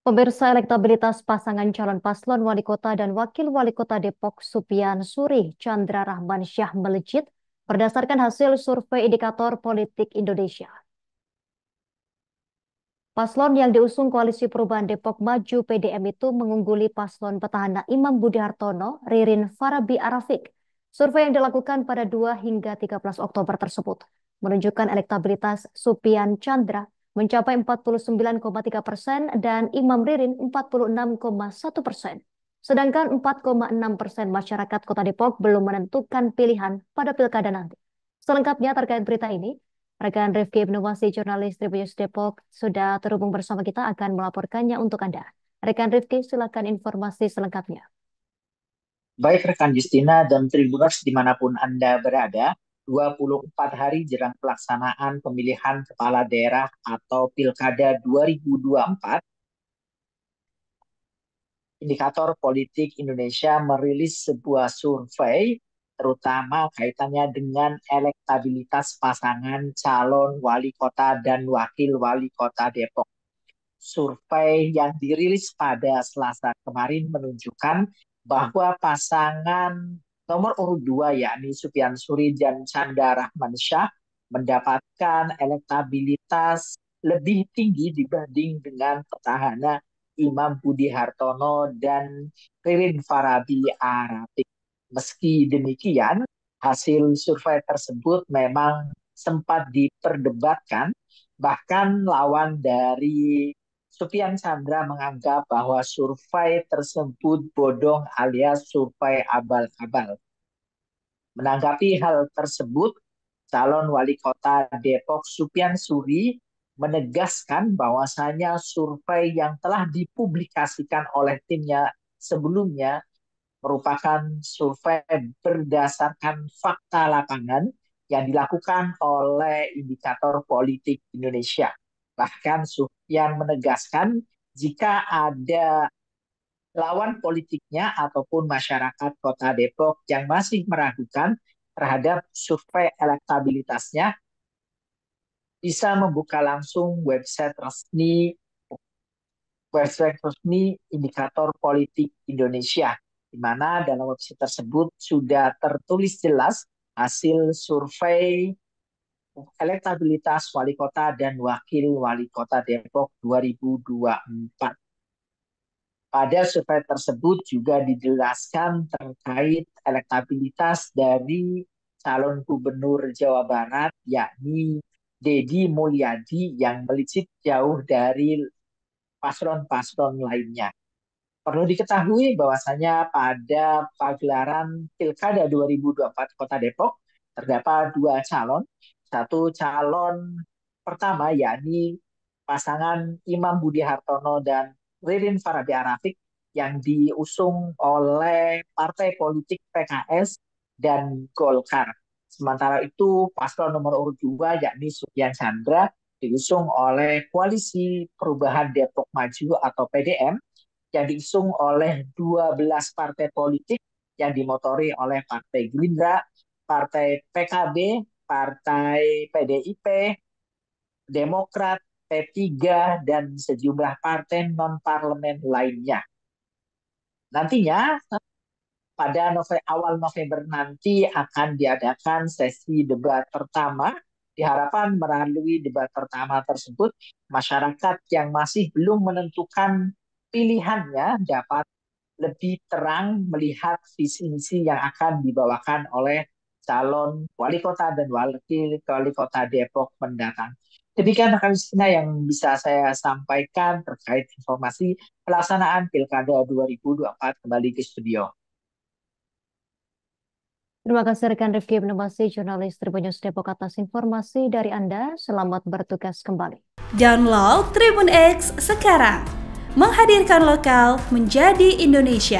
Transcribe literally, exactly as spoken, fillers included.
Pemirsa, elektabilitas pasangan calon paslon wali kota dan wakil wali kota Depok Supian Suri Chandra Rahman Syah melejit berdasarkan hasil survei indikator politik Indonesia. Paslon yang diusung Koalisi Perubahan Depok Maju P D M itu mengungguli paslon petahana Imam Budi Hartono, Ririn Farabi Arafik. Survei yang dilakukan pada dua hingga tiga belas Oktober tersebut menunjukkan elektabilitas Supian Chandra mencapai empat puluh sembilan koma tiga persen dan Imam Ririn empat puluh enam koma satu persen. Sedangkan empat koma enam persen masyarakat Kota Depok belum menentukan pilihan pada pilkada nanti. Selengkapnya terkait berita ini, rekan Rifki Ibnuwasi, jurnalis Tribunnews Depok, sudah terhubung bersama kita akan melaporkannya untuk Anda. Rekan Rifki, silakan informasi selengkapnya. Baik rekan Justina dan Tribuners dimanapun Anda berada, dua puluh empat hari jelang pelaksanaan pemilihan kepala daerah atau Pilkada dua ribu dua puluh empat, Indikator Politik Indonesia merilis sebuah survei terutama kaitannya dengan elektabilitas pasangan calon wali kota dan wakil wali kota Depok. Survei yang dirilis pada Selasa kemarin menunjukkan bahwa pasangan nomor urut dua yakni Supian Suri dan Chandra Rahman Syah mendapatkan elektabilitas lebih tinggi dibanding dengan petahana Imam Budi Hartono dan Ririn Farabi Arafik. Meski demikian, hasil survei tersebut memang sempat diperdebatkan, bahkan lawan dari Supian Chandra menganggap bahwa survei tersebut bodong alias survei abal-abal. Menanggapi hal tersebut, calon wali kota Depok Supian Suri menegaskan bahwasanya survei yang telah dipublikasikan oleh timnya sebelumnya merupakan survei berdasarkan fakta lapangan yang dilakukan oleh Indikator Politik Indonesia. Bahkan Sufyan menegaskan jika ada lawan politiknya ataupun masyarakat Kota Depok yang masih meragukan terhadap survei elektabilitasnya, bisa membuka langsung website resmi website resmi Indikator Politik Indonesia, di mana dalam website tersebut sudah tertulis jelas hasil survei elektabilitas wali kota dan wakil wali kota Depok dua ribu dua puluh empat. Pada survei tersebut juga dijelaskan terkait elektabilitas dari calon gubernur Jawa Barat, yakni Deddy Mulyadi yang melejit jauh dari paslon-paslon lainnya. Perlu diketahui bahwasanya pada pagelaran Pilkada dua ribu dua puluh empat Kota Depok terdapat dua calon. Satu calon pertama yakni pasangan Imam Budi Hartono dan Ririn Farabi Arafik yang diusung oleh partai politik P K S dan Golkar. Sementara itu paslon nomor urut dua yakni Supian Chandra diusung oleh Koalisi Perubahan Depok Maju atau P D M yang diusung oleh dua belas partai politik yang dimotori oleh Partai Gerindra, Partai P K B, Partai P D I P, Demokrat, P tiga, dan sejumlah partai non-parlemen lainnya. Nantinya, pada November, awal November nanti akan diadakan sesi debat pertama. Diharapkan melalui debat pertama tersebut, masyarakat yang masih belum menentukan pilihannya dapat lebih terang melihat visi misi yang akan dibawakan oleh calon wali kota dan wakil wali kota Depok mendatang. Demikian rekan Justina yang bisa saya sampaikan terkait informasi pelaksanaan Pilkada dua ribu dua puluh empat. Kembali ke studio. Terima kasih rekan Rifki Ibnuwasi, jurnalis Tribunnews Depok atas informasi dari Anda. Selamat bertugas kembali. Download Tribun X sekarang, menghadirkan lokal menjadi Indonesia.